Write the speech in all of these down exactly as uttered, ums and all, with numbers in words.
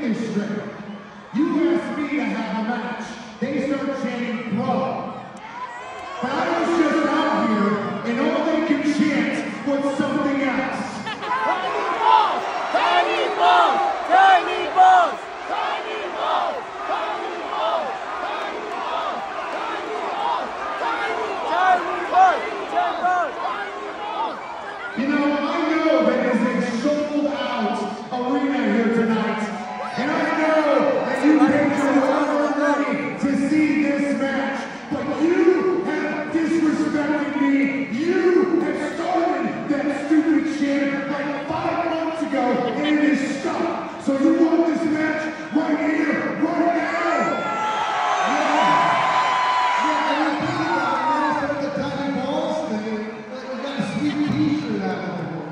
this straight. You asked me to have a match. They start chanting bro. But I was just out here, and all they could chant was something else. Tiny balls! Tiny balls! Tiny balls! Tiny balls! Tiny balls! Tiny balls! Tiny balls! Tiny balls! Tiny balls! Tiny balls! You know, I know that it's a sold-out arena here tonight, and I know that you paid your hard-earned money to see this match, but you have disrespected me. You have started that stupid chant like five months ago, and it is stuck. So you want this match right here, right now? Yeah. Yeah, I think about the the tiny balls thing. Like, we got a sweet t-shirt out of it.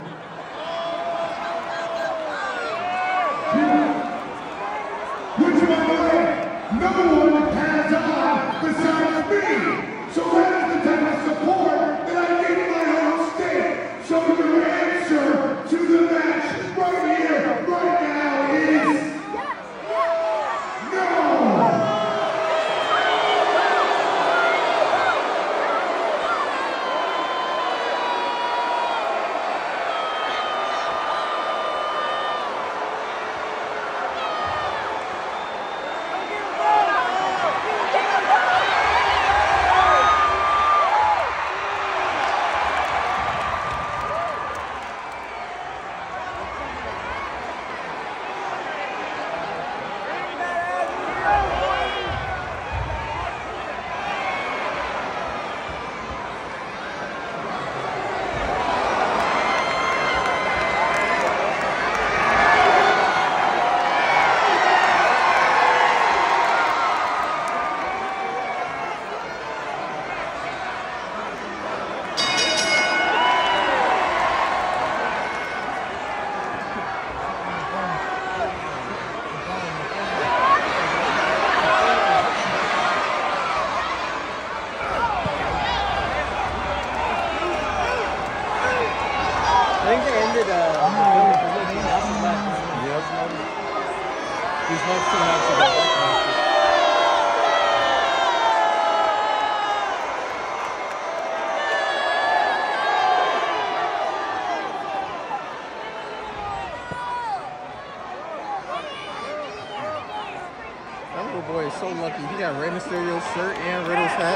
Which, by the way, no one has on besides me. So that is the type of support that I get in my own state. So your answer to the match right here, right now is no. I think they ended uh these next two matches are that little boy is so lucky. He got Rey Mysterio's shirt and Riddle's hat.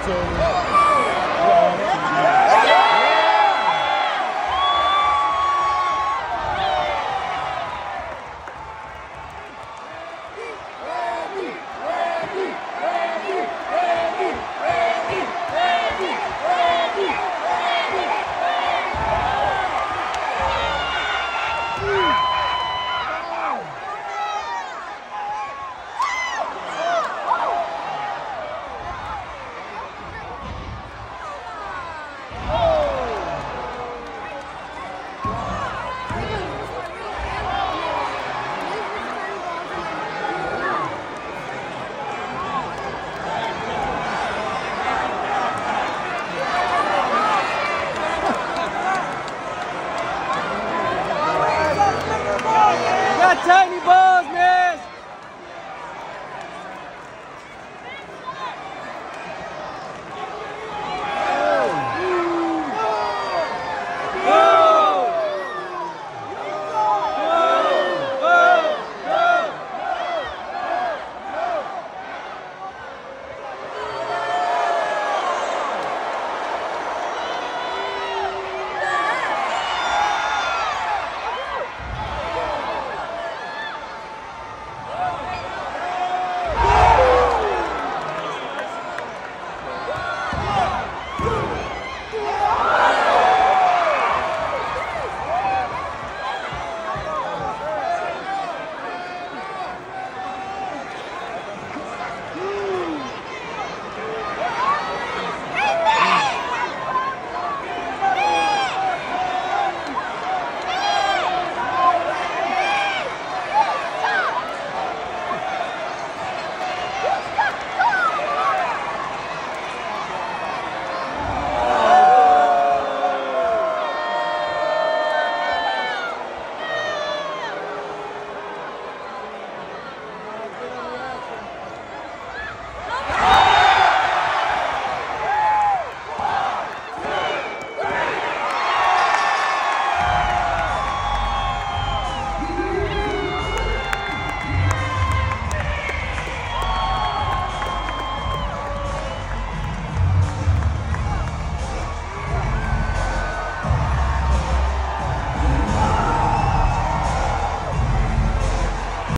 Tiny